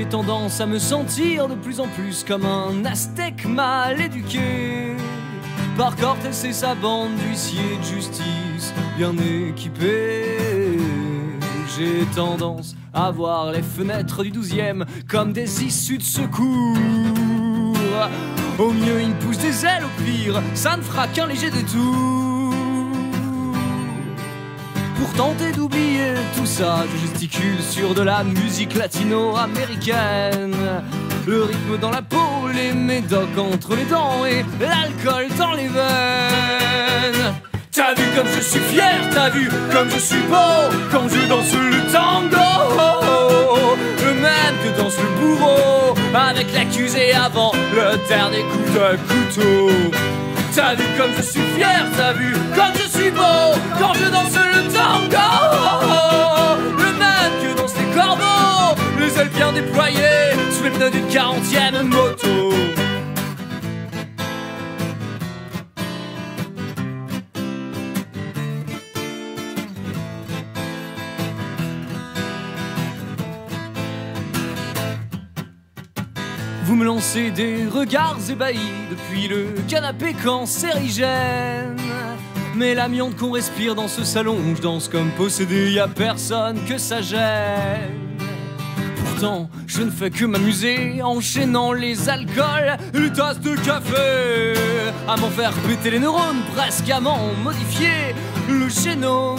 j'ai tendance à me sentir de plus en plus comme un aztèque mal éduqué. Par Cortés et sa bande d'huissiers de justice bien équipés. J'ai tendance à voir les fenêtres du 12e comme des issues de secours. Au mieux il me pousse des ailes, au pire ça ne fera qu'un léger détour. Pour tenter d'oublier tout ça, je gesticule sur de la musique latino-américaine. Le rythme dans la peau, les médocs entre les dents et l'alcool dans les veines. T'as vu comme je suis fier, t'as vu comme je suis beau quand je danse le tango. Le même que danse le bourreau avec l'accusé avant le dernier coup de couteau. T'as vu comme je suis fier, t'as vu comme je suis beau quand je danse le tango. Le même que dansent les corbeaux, les ailes bien déployées sous les pneus d'une 40e moto. Vous me lancez des regards ébahis depuis le canapé cancérigène. Mais l'amiante qu'on respire dans ce salon, je danse comme possédé, y a personne que ça gêne. Pourtant, je ne fais que m'amuser, enchaînant les alcools, les tasses de café, à m'en faire péter les neurones, presque à m'en modifier le génome.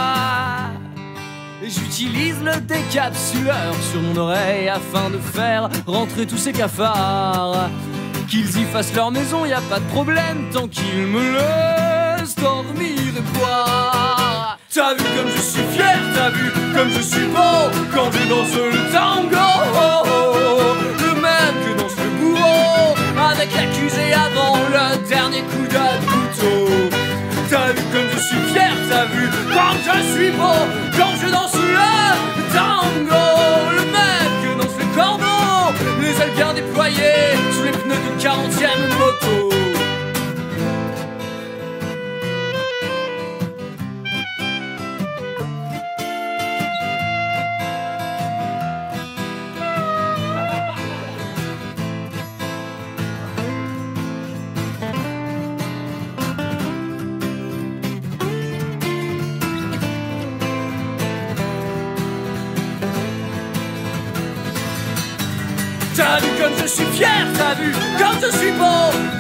J'utilise le décapsuleur sur mon oreille afin de faire rentrer tous ces cafards. Qu'ils y fassent leur maison, y a pas de problème tant qu'ils me laissent dormir et boire. T'as vu comme je suis fier, t'as vu comme je suis beau quand je danse le tango. Le même que danse le bourreau avec l'accusé avant le dernier coup de couteau. T'as vu comme je suis fier, t'as vu quand je suis beau quand je danse le tango. Le même que danse le corbeau, les ailes bien déployées sous les pneus d'une 40e moto. T'as vu comme je suis fier, t'as vu comme je suis beau